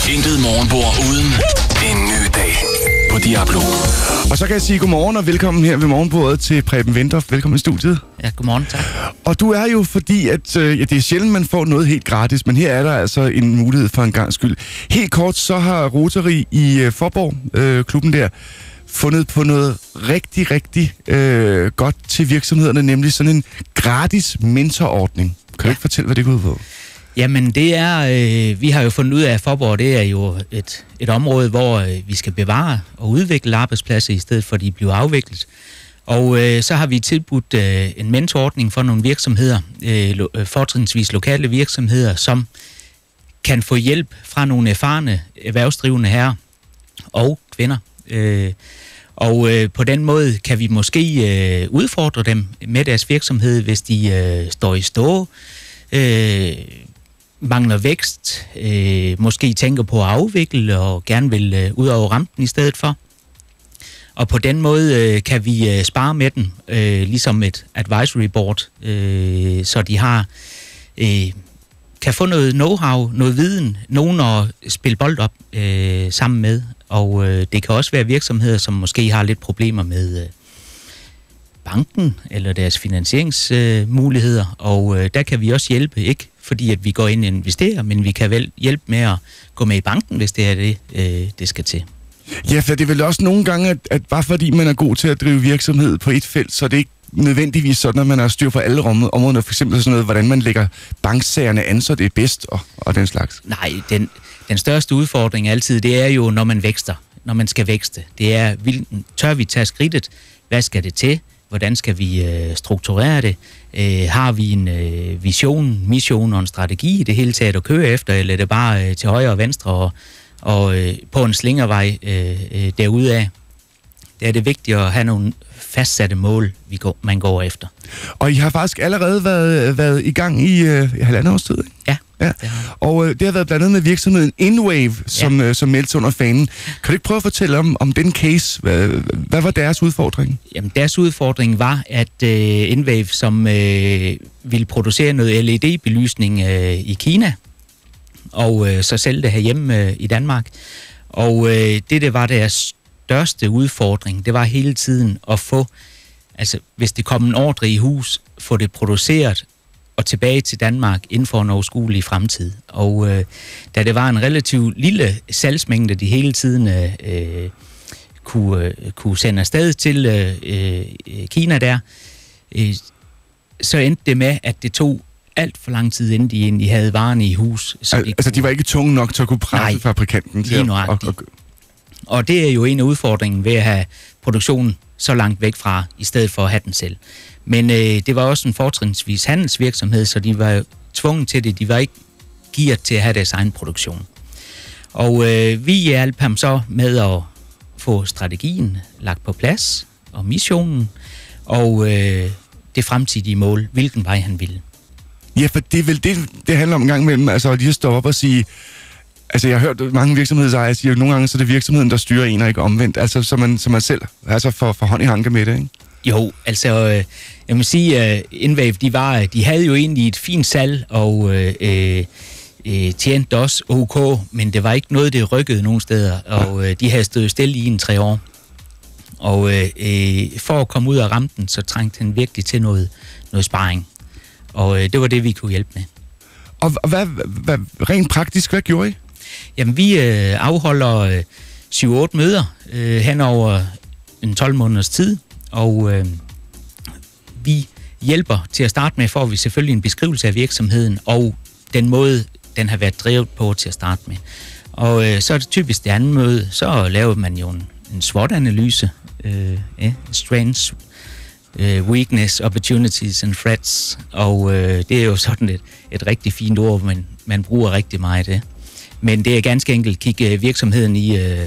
Intet morgenbord uden en ny dag på Diablo. Og så kan jeg sige godmorgen og velkommen her ved morgenbordet til Preben Wendorf. Velkommen i studiet. Ja, godmorgen, tak. Og du er jo fordi, at det er sjældent, man får noget helt gratis, men her er der altså en mulighed for en gangs skyld. Helt kort, så har Rotary i Faaborg, klubben der, fundet på noget rigtig godt til virksomhederne, nemlig sådan en gratis mentorordning. Kan du ikke fortælle, hvad det går ud på? Jamen, det er, vi har jo fundet ud af, at Faaborg, det er jo et område, hvor vi skal bevare og udvikle arbejdspladser, i stedet for at de bliver afviklet. Og så har vi tilbudt en mentorordning for nogle virksomheder, fortrinsvis lokale virksomheder, som kan få hjælp fra nogle erfarne erhvervsdrivende herrer og kvinder. Og på den måde kan vi måske udfordre dem med deres virksomhed, hvis de står i stå, mangler vækst, måske tænker på at afvikle og gerne vil ud over rampen i stedet for. Og på den måde kan vi spare med dem, ligesom et advisory board, så de har kan få noget know-how, noget viden, nogen at spille bold op sammen med. Og det kan også være virksomheder, som måske har lidt problemer med banken eller deres finansieringsmuligheder, og der kan vi også hjælpe, ikke fordi at vi går ind og investerer, men vi kan vel hjælpe med at gå med i banken, hvis det er det, det skal til. Ja, for det er vel også nogle gange, at bare fordi man er god til at drive virksomhed på et felt, så er det ikke nødvendigvis sådan, at man har styr på alle områderne, for eksempel sådan noget, hvordan man lægger banksagerne an, så det er bedst og den slags. Nej, den største udfordring altid, det er jo, når man vækster, når man skal vækste. Det er, tør vi tage skridtet? Hvad skal det til? Hvordan skal vi strukturere det? Har vi en vision, mission og en strategi i det hele taget at køre efter, eller er det bare til højre og venstre og på en slingervej derudaf? Det er det vigtigt at have nogle fastsatte mål, man går efter. Og I har faktisk allerede været i gang i halvandet års tid, ikke? Ja. Og det har været blandt andet med virksomheden InWave, som meldte under fanen. Kan du ikke prøve at fortælle om den case? Hvad var deres udfordring? Jamen, deres udfordring var, at InWave, som ville producere noget LED-belysning i Kina, og så sælge det herhjemme i Danmark. Og det var deres største udfordring, det var hele tiden at få, altså hvis det kom en ordre i hus, få det produceret og tilbage til Danmark inden for en overskuelig fremtid. Og da det var en relativt lille salgsmængde, de hele tiden kunne sende afsted til Kina der, så endte det med, at det tog alt for lang tid, inden de egentlig havde varerne i hus. Så de var ikke tunge nok til at kunne presse fabrikanten til Og det er jo en af udfordringen ved at have produktionen så langt væk fra, i stedet for at have den selv. Men det var også en fortrinsvis handelsvirksomhed, så de var tvunget til det. De var ikke gearet til at have deres egen produktion. Og vi hjalp ham så med at få strategien lagt på plads, og missionen, og det fremtidige mål, hvilken vej han ville. Ja, for det er vel det handler om en gang imellem, altså lige at stoppe op og sige. Altså, jeg har hørt mange virksomhedsejere sige, at nogle gange så er det virksomheden, der styrer en og ikke omvendt. Altså, så man selv altså for hånd i hanke med det, ikke? Jo, altså, jeg må sige, InWave, de havde jo egentlig et fint salg, og tjente også OK, men det var ikke noget, det rykkede nogen steder, og de havde stået stille i 3 år. Og for at komme ud af rampen, så trængte han virkelig til noget sparring. Og det var det, vi kunne hjælpe med. Og hvad rent praktisk, hvad gjorde I? Jamen, vi afholder 7-8 møder hen over en 12 måneders tid, og vi hjælper til at starte med, får vi selvfølgelig en beskrivelse af virksomheden, og den måde, den har været drevet på til at starte med. Og så er det typisk det andet møde, så laver man jo en SWOT-analyse, strengths, weakness, opportunities and threats, og det er jo sådan et rigtig fint ord, men man bruger rigtig meget det. Men det er ganske enkelt at kigge virksomheden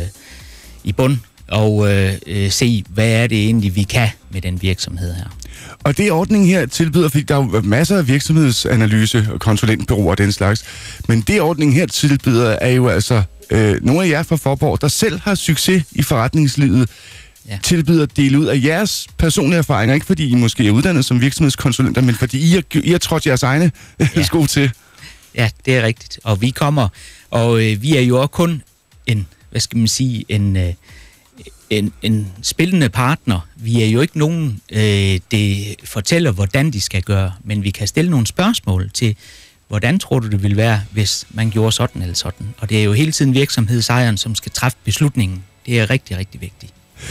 i bund og se, hvad er det egentlig, vi kan med den virksomhed her. Og det ordningen her tilbyder, fordi der er jo masser af virksomhedsanalyse og konsulentbureauer og den slags, men det ordningen her tilbyder er jo altså nogle af jer fra Faaborg, der selv har succes i forretningslivet, tilbyder at dele ud af jeres personlige erfaringer, ikke fordi I måske er uddannet som virksomhedskonsulenter, men fordi I har trådt jeres egne sko til. Ja, det er rigtigt. Og vi kommer Og vi er jo også kun en spillende partner. Vi er jo ikke nogen, det fortæller, hvordan de skal gøre, men vi kan stille nogle spørgsmål til, hvordan tror du, det ville være, hvis man gjorde sådan eller sådan. Og det er jo hele tiden virksomhedsejeren, som skal træffe beslutningen. Det er rigtig, rigtig vigtigt.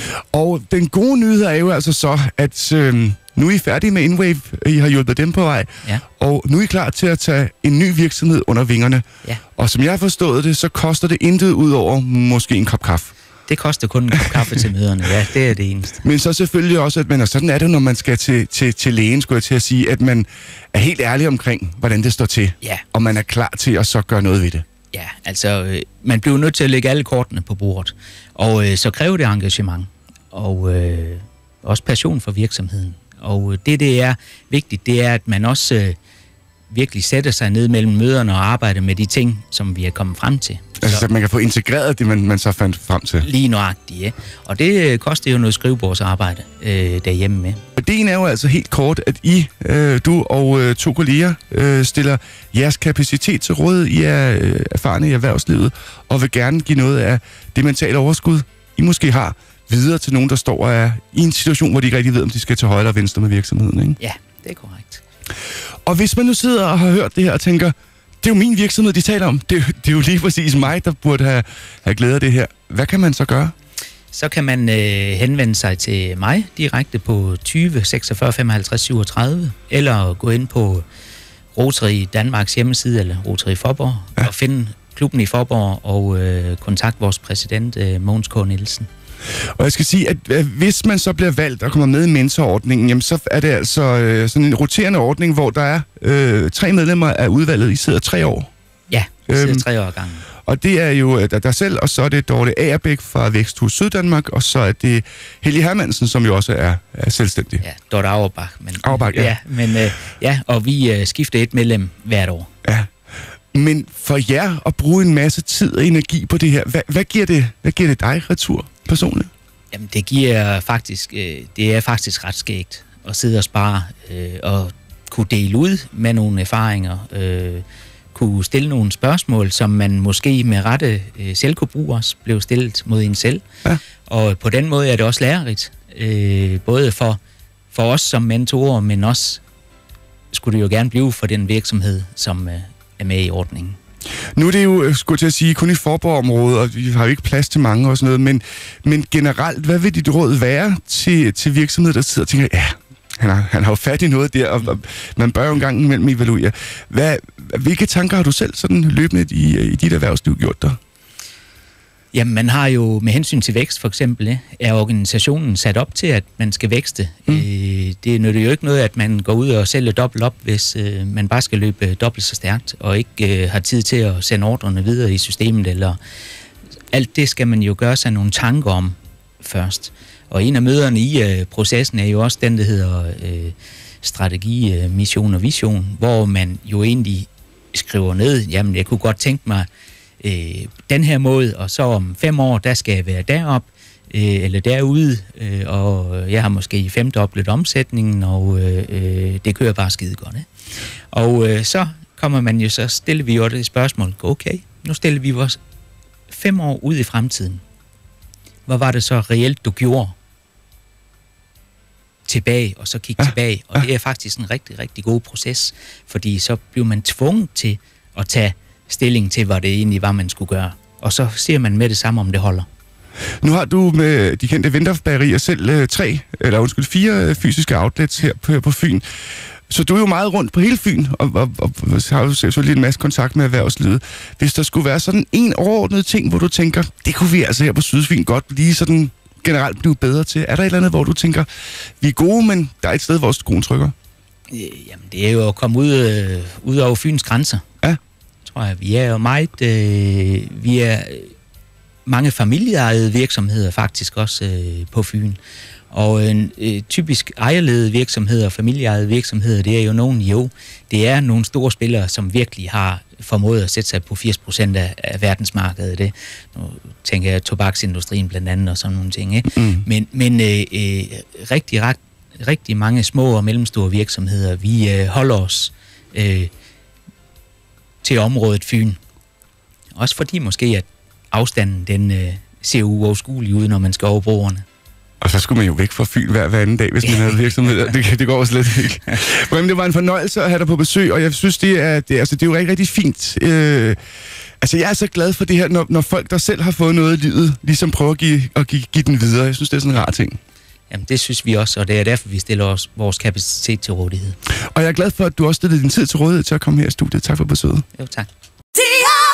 Og den gode nyhed er jo altså så, at nu er I færdige med InWave. I har hjulpet dem på vej. Ja. Og nu er I klar til at tage en ny virksomhed under vingerne. Ja. Og som jeg har forstået det, så koster det intet ud over måske en kop kaffe. Det koster kun en kop kaffe til møderne. Ja, det er det eneste. Men så selvfølgelig også, at og sådan er det, når man skal til lægen, skulle jeg til at sige, at man er helt ærlig omkring, hvordan det står til. Ja. Og man er klar til at så gøre noget ved det. Ja, altså, man bliver nødt til at lægge alle kortene på bordet. Og så kræver det engagement. Og også passion for virksomheden. Og det er vigtigt, det er, at man også virkelig sætter sig ned mellem møderne og arbejder med de ting, som vi er kommet frem til. Altså, så man kan få integreret det, man så fandt frem til. Lige nøjagtigt, ja. Og det koster jo noget skrivebordsarbejde derhjemme med. Og det er jo altså helt kort, at du og 2 kolleger stiller jeres kapacitet til råd. I er erfarne i erhvervslivet, og vil gerne give noget af det mentale overskud, I måske har, videre til nogen, der står og er i en situation, hvor de ikke rigtig ved, om de skal til højre eller venstre med virksomheden, ikke? Ja, det er korrekt. Og hvis man nu sidder og har hørt det her og tænker, det er jo min virksomhed, de taler om. Det er jo lige præcis mig, der burde have glæde af det her. Hvad kan man så gøre? Så kan man henvende sig til mig direkte på 20 46 55 37, eller gå ind på Rotary Danmarks hjemmeside, eller Rotary Faaborg, og finde klubben i Faaborg og kontakte vores præsident, Mogens K. Nielsen. Og jeg skal sige, at hvis man så bliver valgt og kommer med i mentorordningen, jamen så er det altså sådan en roterende ordning, hvor der er 3 medlemmer af udvalget. I sidder 3 år. Ja, vi sidder 3 år gangen. Og det er jo dig selv, og så er det Dorte Agerbæk fra Væksthus Syddanmark, og så er det Helge Hermansen, som jo også er selvstændig. Ja, Dorte Auerbach. Auerbach, ja. Og vi skifter et medlem hvert år. Ja. Men for jer at bruge en masse tid og energi på det her, hvad giver det dig retur personligt? Jamen, det er faktisk ret skægt at sidde og spare og kunne dele ud med nogle erfaringer, kunne stille nogle spørgsmål, som man måske med rette selv kunne bruge os, blev stillet mod en selv. Ja. Og på den måde er det også lærerigt, både for os som mentorer, men også skulle det jo gerne blive for den virksomhed, som er med i ordningen. Nu er det jo, skulle jeg sige, kun i Faaborg-området, og vi har jo ikke plads til mange og sådan noget, men generelt, hvad vil dit råd være til virksomheder, der sidder og tænker, ja, han har jo fat i noget der, og man bør jo en gang imellem evaluere. Hvilke tanker har du selv sådan løbende i dit erhvervsliv gjort der? Jamen, man har jo med hensyn til vækst for eksempel, er organisationen sat op til, at man skal vækste. Det nytter jo ikke noget, at man går ud og sælger dobbelt op, hvis man bare skal løbe dobbelt så stærkt, og ikke har tid til at sende ordrene videre i systemet, eller alt det skal man jo gøre sig nogle tanker om først. Og en af møderne i processen er jo også den, der hedder strategi, mission og vision, hvor man jo egentlig skriver ned, jamen jeg kunne godt tænke mig den her måde, og så om 5 år, der skal jeg være derop eller derude, og jeg har måske 5-doblet omsætningen, og det kører bare skide godt. Og så kommer man jo, så stiller vi jo det spørgsmål, okay, nu stiller vi vores 5 år ud i fremtiden. Hvad var det så reelt, du gjorde tilbage, og så kigge tilbage? Og det er faktisk en rigtig, rigtig god proces, fordi så bliver man tvunget til at tage stilling til, hvad det egentlig var, man skulle gøre. Og så ser man med det samme, om det holder. Nu har du med de kendte Wendorf-bagerier selv 4 fysiske outlets her på Fyn. Så du er jo meget rundt på hele Fyn, og har jo selvfølgelig en masse kontakt med erhvervslivet. Hvis der skulle være sådan en overordnet ting, hvor du tænker, det kunne vi altså her på Sydfyn godt lige sådan generelt blive bedre til. Er der et eller andet, hvor du tænker, vi er gode, men der er et sted, hvor skoen trykker? Jamen, det er jo at komme ud over Fyns grænser. Ja. Tror jeg. Vi er jo meget... vi er mange familieejede virksomheder faktisk også på Fyn. Og typisk ejerledede virksomheder, familieejede virksomheder, det er jo det er nogle store spillere, som virkelig har formået at sætte sig på 80% af verdensmarkedet. Det. Nu tænker jeg tobaksindustrien blandt andet og sådan nogle ting. Ikke? Men rigtig mange små og mellemstore virksomheder, vi holder os til området Fyn. Også fordi måske, at afstanden, den ser uoverskuelig ud, når man skal over broerne. Og så skulle man jo væk fra Fyn hver anden dag, hvis man havde virksomhed. Det går slet ikke. Men det var en fornøjelse at have dig på besøg, og jeg synes, det er jo rigtig, rigtig fint. Jeg er så glad for det her, når folk, der selv har fået noget i livet, ligesom prøver at give den videre. Jeg synes, det er sådan en rar ting. Jamen, det synes vi også, og det er derfor, vi stiller vores kapacitet til rådighed. Og jeg er glad for, at du også stillede din tid til rådighed til at komme her i studiet. Tak for besøget. Jo, tak.